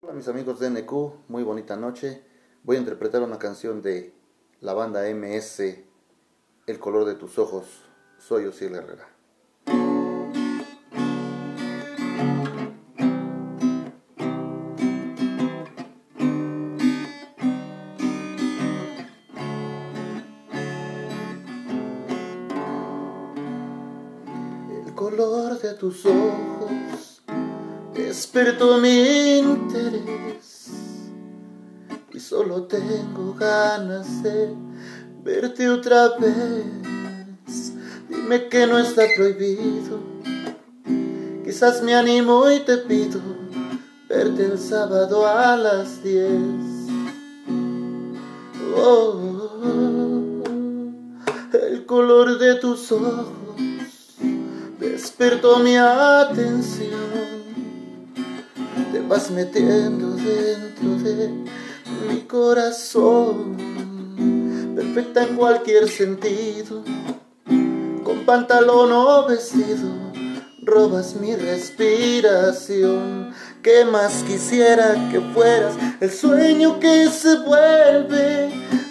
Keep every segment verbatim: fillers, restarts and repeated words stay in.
Hola mis amigos de N Q, muy bonita noche. Voy a interpretar una canción de la banda M S, El color de tus ojos. Soy Osiel Herrera. El color de tus ojos despertó mi interés y solo tengo ganas de verte otra vez. Dime que no está prohibido, quizás me animo y te pido verte el sábado a las diez. Oh, el color de tus ojos despertó mi atención. Te vas metiendo dentro de mi corazón, perfecta en cualquier sentido, con pantalón o vestido, robas mi respiración. ¿Qué más quisiera que fueras el sueño que se vuelve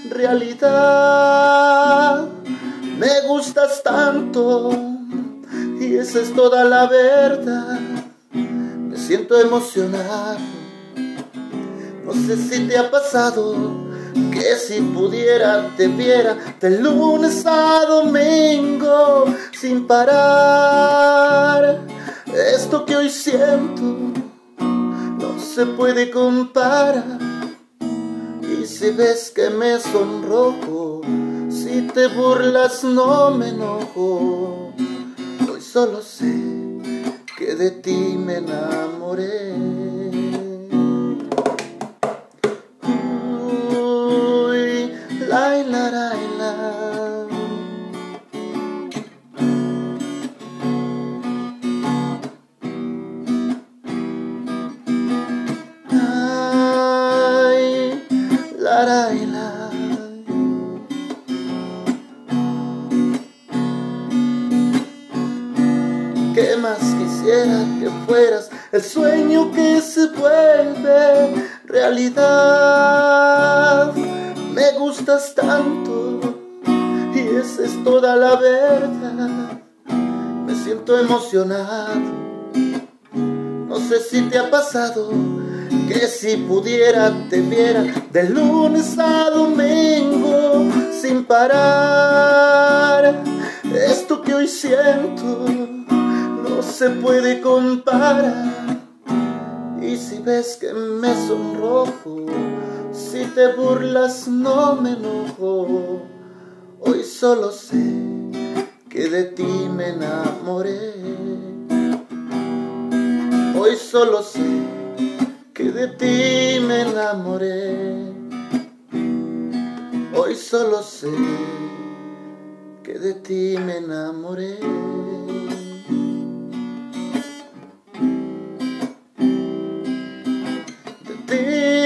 realidad? Me gustas tanto y esa es toda la verdad. Me siento emocionado, no sé si te ha pasado que si pudiera te viera de lunes a domingo sin parar. Esto que hoy siento no se puede comparar. Y si ves que me sonrojo, si te burlas no me enojo. Hoy solo sé que de ti me enamoré. Uy, la, la, la, la. Ay, la, la, la. ¿Qué más quisiera que fueras el sueño que se vuelve realidad? Me gustas tanto y esa es toda la verdad. Me siento emocionado, no sé si te ha pasado que si pudiera te viera de lunes a domingo sin parar. Esto que hoy siento no se puede comparar. Y si ves que me sonrojo, si te burlas no me enojo. Hoy solo sé que de ti me enamoré. Hoy solo sé que de ti me enamoré. Hoy solo sé que de ti me enamoré. De ti